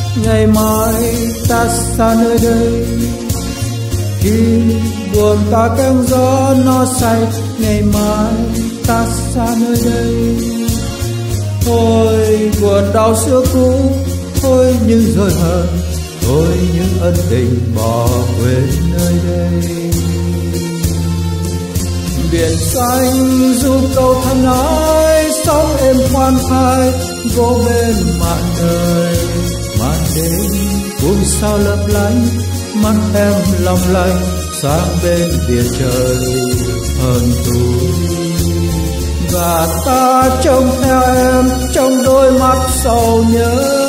ngày mai ta xa nơi đây. Khi buồn ta cơn gió nó say, ngày mai ta xa nơi đây. Thôi buồn đau xưa cũ, thôi những dối hờn, thôi những ân tình bỏ quên nơi đây. Biển xanh du câu thân ái, sóng êm khoan thai vô bên mạn đời. Màn đêm buông sao lấp lánh, mắt em long lanh sáng bên biển trời hơn tuổi. Và ta trông theo em trong đôi mắt sầu nhớ.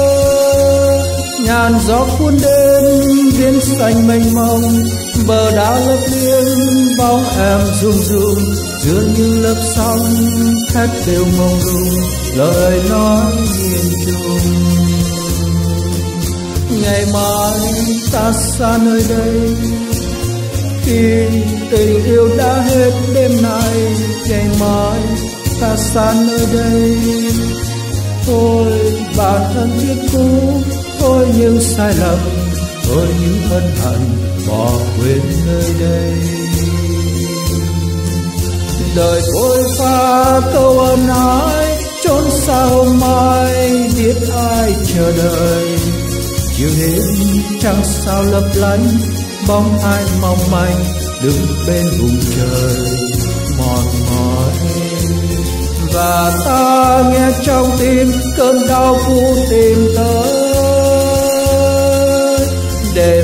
Ngàn gió cuốn đêm biển xanh mênh mông, bờ đá lấp liếng bóng em rung rung. Giữa những lớp sóng thét đều mông lung, lời nói miền trung. Ngày mai ta xa nơi đây, khi tình yêu đã hết đêm nay. Ngày mai ta xa nơi đây. Thôi bản thân thiết cũ, thôi những sai lầm, thôi những ân hận bỏ quên nơi đây. Đời tôi pha câu ân ái, trốn xa hôm mai biết ai chờ đợi. Chiều đến trăng sao lấp lánh, bóng ai mong manh đứng bên vùng trời mòn mỏi. Và ta nghe trong tim cơn đau vô tìm tới. Để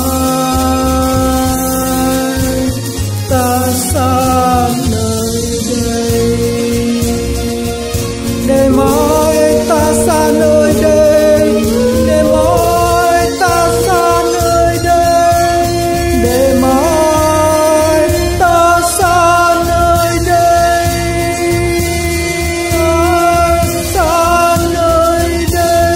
mai ta xa nơi đây, để mai ta xa nơi đây, để mai ta xa nơi đây, để mai ta xa nơi đây, xa nơi đây.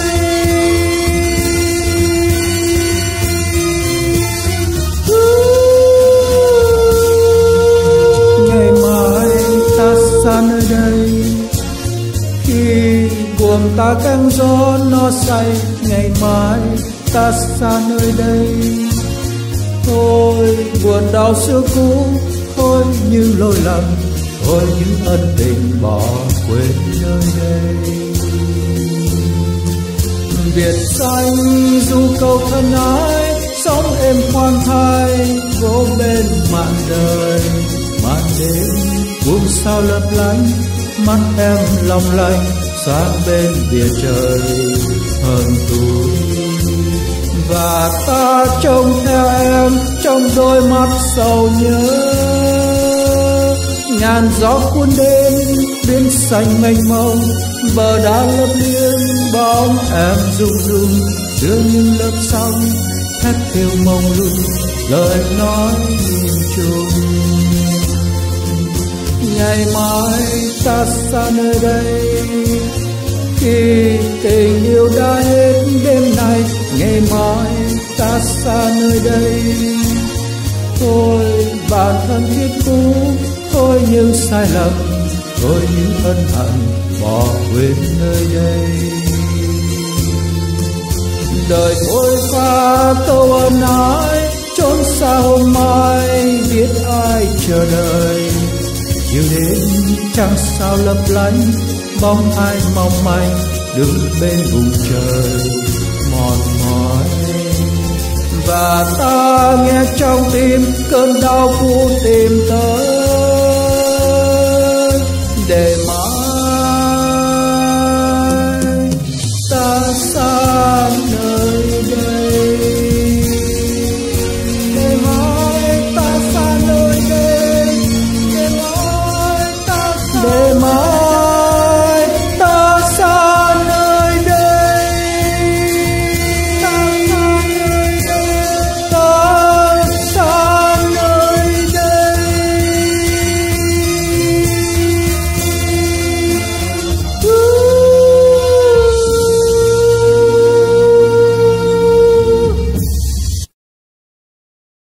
Ngày mai ta xa nơi đây, khi buồn ta cơn gió nó say. Ngày mai ta xa nơi đây. Thôi buồn đau xưa cũ, thôi những lỗi lầm, thôi những ân tình bỏ quên nơi đây. Biển xanh du câu thân ái, sóng êm khoan thai vô bên mạn đời. Màn đêm buông sao lấp lánh, mắt em long lanh sáng bên biển trời hơn tuổi. Và ta trông theo em trong đôi mắt sầu nhớ. Ngàn gió cuốn đêm biển xanh mênh mông, bờ đá lấp liếng bóng em rung rung. Giữa những lớp sóng thét kêu mông lung, lời nói miền trung. Ngày mai ta xa nơi đây, khi tình yêu đã hết đêm nay. Ngày mai ta xa nơi đây. Thôi bản thân thiết cũ, thôi những sai lầm, thôi những ân hận bỏ quên nơi đây. Đời tôi pha câu ân ái, trốn xa hôm mai biết ai chờ đợi. Chiều đến trăng sao lấp lánh, bóng ai mong manh đứng bên vùng trời mòn mỏi. Và ta nghe trong tim cơn đau vô tìm tới.